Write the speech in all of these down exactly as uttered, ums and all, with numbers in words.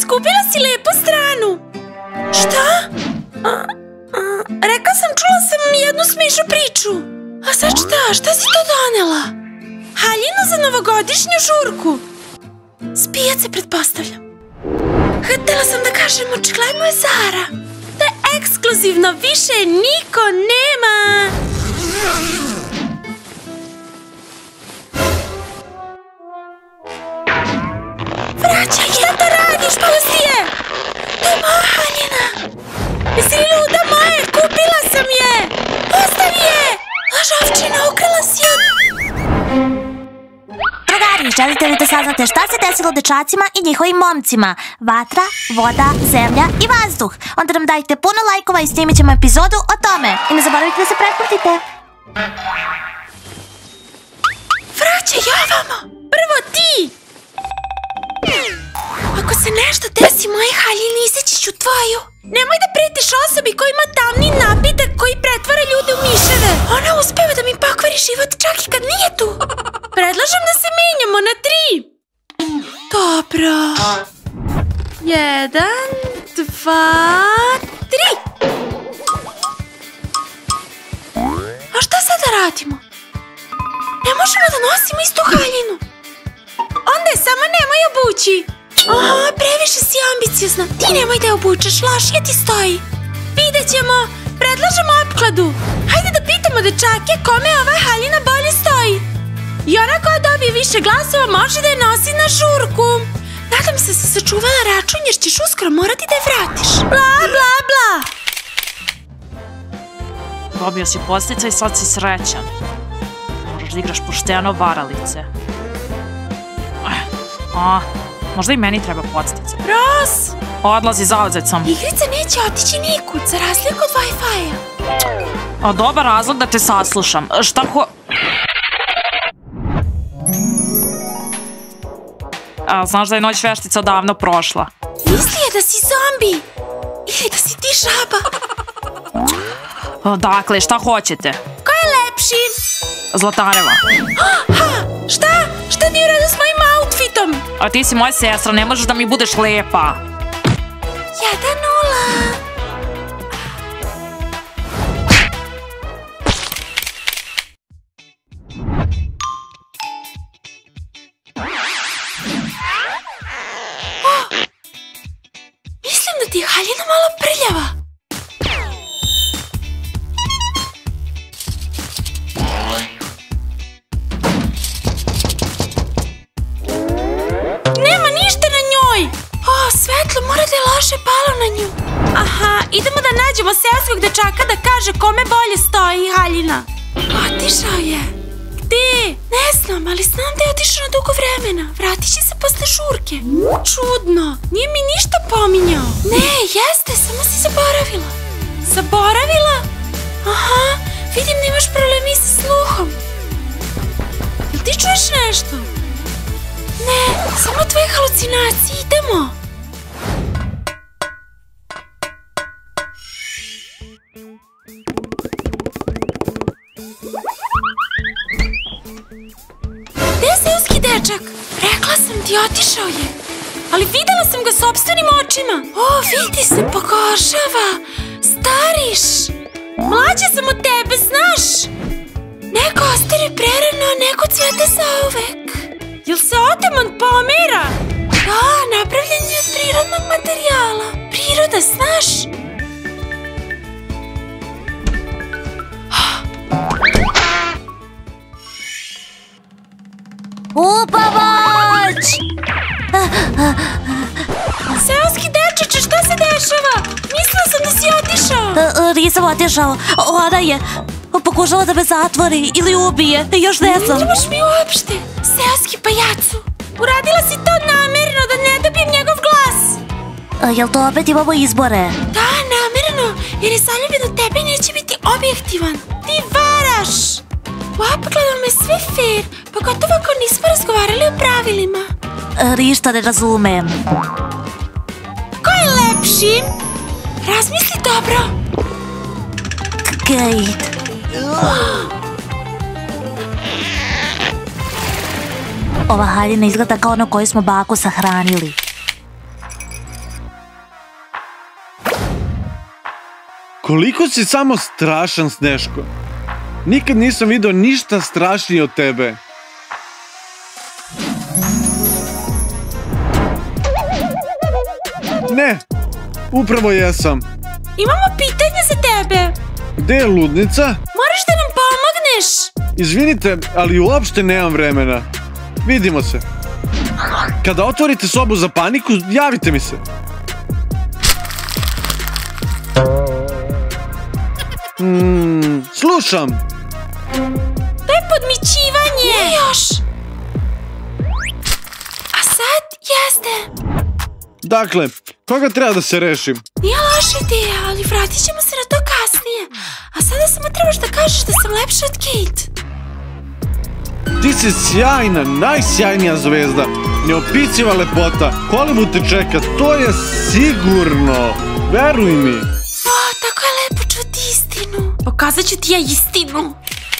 Izgubila si lepu stranu. Šta? Rekla sam, čula sam jednu smiješnu priču. A sad šta? Šta si to donela? Haljinu za novogodišnju žurku. Spijace, pretpostavljam. Htela sam da kažem, očigledno je Zara. Da je ekskluzivno, više niko nema. Vraćaj, šta to radiš, pustije? To je moja haljina. Jesi li luda moje? Kupila sam je. Ostavi je. Lažovčina, ukrala si je. Drugari, želite li da saznate šta se desilo dečacima i njihovim momcima? Vatra, voda, zemlja i vazduh. Onda nam dajte puno lajkova i snimit ćemo epizodu o tome. I ne zaboravite da se pretplatite. Vraćaj ovamo. Prvo ti. Ako se nešto desi moje haljini, iseći ću tvoju. Nemoj da pretiš osobi koja ima tamni napitak koji pretvara ljude u miševe. Ona uspeva da mi pokvari život čak i kad nije tu. Predlažem da se menjamo na tri. Dobro. Jedan, dva, tri. A šta sad da radimo? Ne možemo da nosimo istu haljinu. Onda je samo nemoj obući. Aha, previše si ambiciozna. Ti nemoj da je obučeš, lošije ti stoji. Vidjet ćemo. Predlažem opkladu. Hajde da pitamo dečake kome ova haljina bolje stoji. I ona koja dobije više glasova može da je nosi na žurku. Nadam se da si sačuvala račun jer ćeš uskoro morati da je vratiš. Bla, bla, bla. Dobio si podsticaj i sad si srećan. Možeš da igraš pošteno varalice. A, možda i meni treba podsticaj. Ros! Odlazi, zauzet sam. Igrica neće otići nikud, za razliku od Wi-Fi-a. A dobar razlog da te saslušam. Šta ho... A, znaš da je noć veštica odavno prošla. Misli je da si zombi. Ili da si ti žaba. Dakle, šta hoćete? Ko je lepši? Zlatareva. Ha, šta? Šta nije u redu s mojim outfitom? A ti si moja sestra, ne možeš da mi budeš lepa. Jedan nula. Mislim da ti je haljina malo prljava. Nema ništa na njoj. O, svetlo, mora da je loše palo na nju. Aha, idemo da nađemo seoskog dečaka da kaže kome bolje stoji haljina. Otišao je. Gde? Ne znam, ali znam da je otišao na dugo vremena. Vratit će se posle žurke. Čudno, nije mi ništa pominjao. Ne, jeste, samo si zaboravila. Zaboravila? Aha, vidim da imaš problemi sa sluhom. Jel ti čuješ nešto? Ne, samo tvoje halucinacije, idemo. Gde je seoski dečak? Rekla sam ti, otišao je. Ali videla sam ga sopstvenim očima. O, vidi se, pokošava. Stariš. Mlađa sam od tebe, znaš. Neko ostari prerano, neko cvete zauvek. Jel se otaman pomera? Da, napravljen je od prirodnog materijala. Priroda, znaš? Upavač! Seoski dečeče, šta se dešava? Mislila sam da si otišao. Nisam otišao. Ona je pokušala da me zatvori ili ubije. Još ne znam. Ne trebaš mi uopšte. Seoski pajacu. Uradila si to namerno da ne dobijem njegov glas. Jel to opet imamo izbore? Da, namerno. Jer je zaljubljen u tebe i neće biti objektivan. Ti varaš. U opkladu me sve fair. Pogotovo ako nismo razgovarali o pravilima. Ništa ne razumem. Ko je lepši? Razmisli dobro. Kate. Ova haljina izgleda kao ono koju smo baku sahranili. Koliko si samo strašan, Sneško. Nikad nisam vidio ništa strašnije od tebe. Ne, upravo jesam. Imamo pitanje za tebe. Gde je ludnica? Moraš da nam pomogneš. Izvinite, ali uopšte nemam vremena. Vidimo se. Kada otvorite sobu za paniku, javite mi se. Hmm, slušam. To je podmićivanje. Ne još. A sad jeste. Dakle, koga treba da se rešim? Nije loša ideja, ali vratit ćemo se na to kasnije. A sada samo trebaš da kažeš da sam lepša od Kate. Ti si sjajna, najsjajnija zvezda. Neopiciva lepota. Hollywood te čeka, to je sigurno. Veruj mi. O, tako je lepo čuti istinu. Pokazat ću ti ja istinu.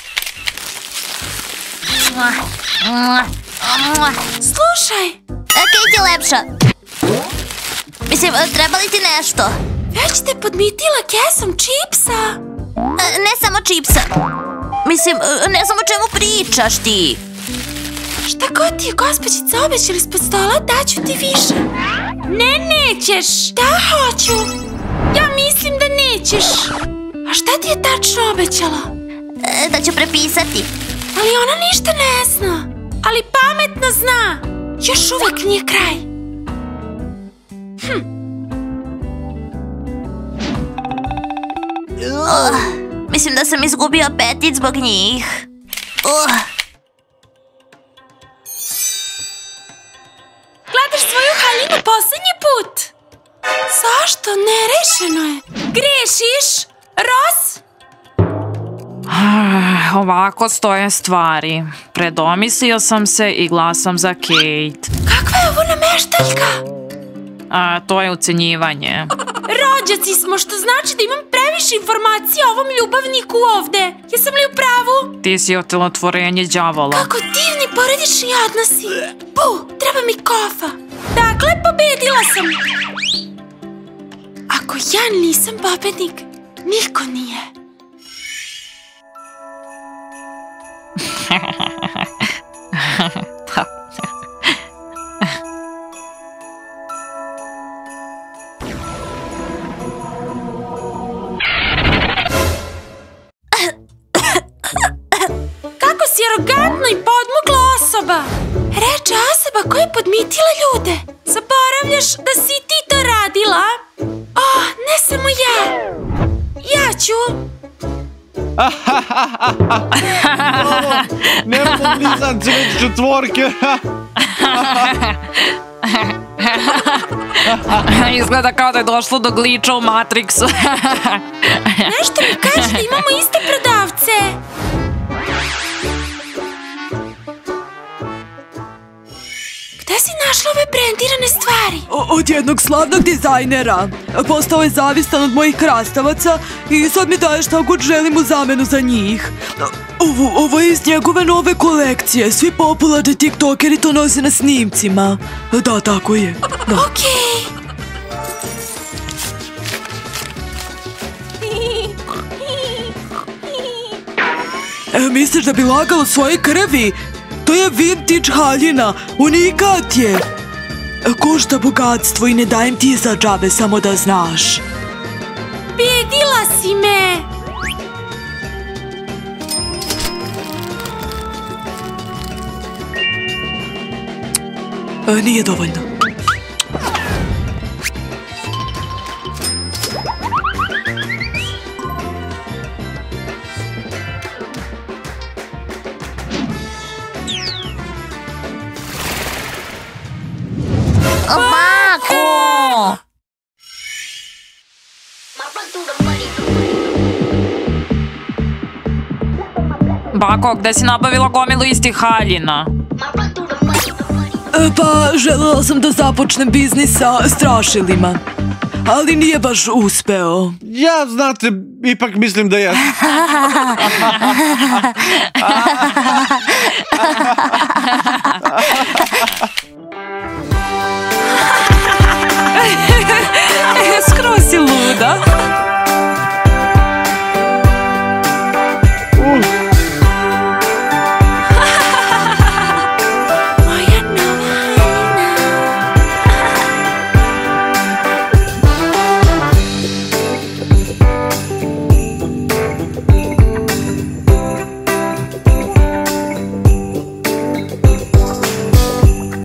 Slušaj. Kate je lepša. Mislim, treba li ti nešto? Već te podmitila kesom čipsa. Ne samo čipsa. Mislim, ne znam o čemu pričaš ti. Šta god ti je gospođica obećala ispod stola, daću ti više. Ne, nećeš. Da, hoću. Ja mislim da nećeš. A šta ti je tačno obećala? E, da ću prepisati. Ali ona ništa ne zna. Ali pametno zna. Još uvek nije kraj. Hm. Uh, mislim da sam izgubio apetit zbog njih. Uh. Gledaš svoju haljinu poslednji put? Zašto? Nerešeno je. Grešiš? Ros? Ovako stoje stvari. Predomislio sam se i glasam za Kate. Kakva je ovo nameštaljka? A, to je ucenjivanje. Rođaci smo, što znači da imam previše informacija o ovom ljubavniku ovde. Jesam li u pravu? Ti si otelotvorenje đavola. Kako divni porodični odnosi. Pu, treba mi kofa. Dakle, pobedila sam. Ako ja nisam pobednik, niko nije. Arogantno i podmukla osoba. Reče osoba koja je podmitila ljude. Zaboravljaš da si ti to radila? O, ne samo ja. Ja ću. Ovo, nemamo blizance već četvorke. Izgleda kao da je došlo do gliča u Matrixu. Nešto mi kaže da imamo iste prodavce. Gde si našla ove brendirane stvari? Od jednog slavnog dizajnera. Postao je zavistan od mojih krastavaca i sad mi daje šta god želim u zamenu za njih. Ovo, ovo je iz njegove nove kolekcije. Svi popularni tiktokeri to nose na snimcima. Da, tako je. Da. Okej. E, misliš da bi lagalo svoje krvi? To je vintage haljina, unikat je. Košta bogatstvo i ne dajem ti za džabe, samo da znaš. Bedila si me. E, nije dovoljno. Bako! Bako, gde si nabavila gomilu istih haljina? E, pa, želela sam da započnem biznis sa strašilima. Ali nije baš uspeo. Ja, znate, ipak mislim da jesam.